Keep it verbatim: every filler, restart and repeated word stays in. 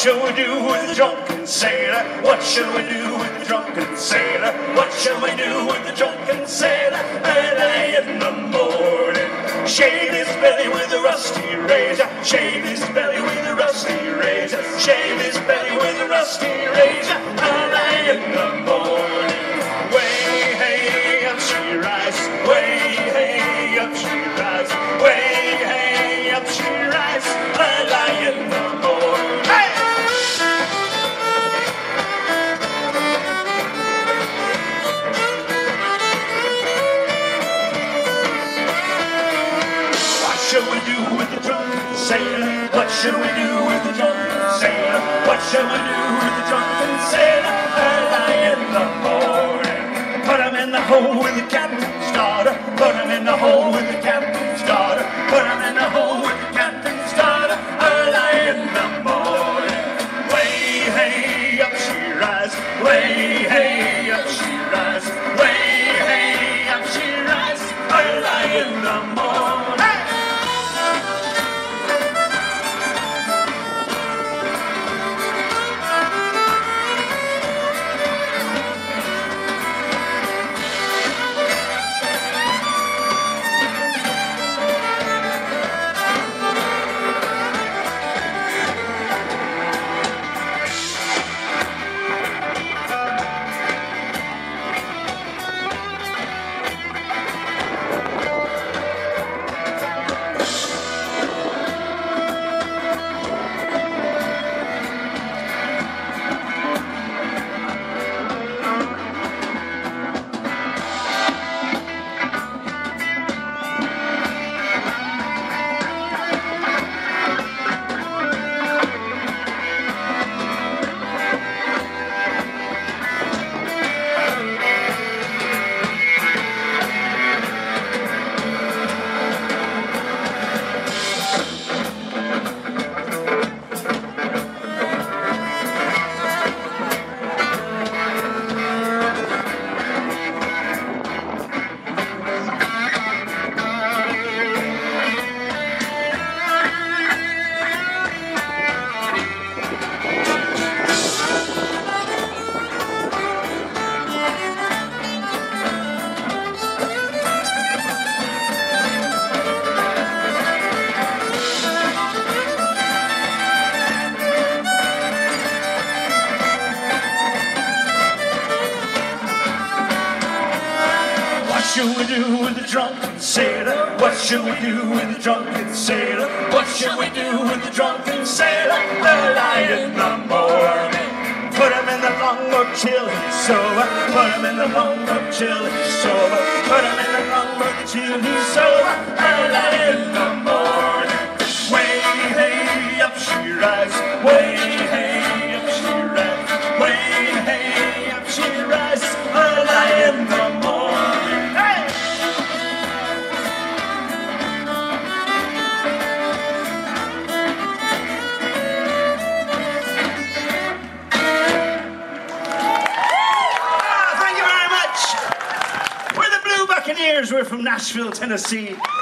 shall we do with the drunken sailor? What shall we do with the drunken sailor? What shall we do with the drunken sailor? Early in the morning, shave his belly with a rusty razor. Shave his belly with a rusty razor. Shave his belly with a rusty razor. Early in the morning, way hey up she rise. Way hey up she rise. Way hey up she rise. Early in the morning. Hey! What shall we do with the drunken sailor? What shall we do with the drunken sailor? What shall we do with the drunken sailor? Early in the morning. Put him in the hole with the captain's daughter. Put him in the hole with the captain's daughter. Put him in the hole with the captain's daughter. Early in the morning. Way hey up she rise. Way hey up she rise. Way hey up she rise. Early in the morning. What shall we do with the drunken sailor? What shall we do with the drunken sailor? What shall we do with the drunken sailor? Early in the morning. Put him in the longboat till he's sober. Put him in the longboat till he's sober. Put him in the longboat till he's sober. Early in the morning. Way hey up she rise. Way hey up she rise. Way hey up she rise. Early in the morning. Buccaneers, we're from Nashville, Tennessee.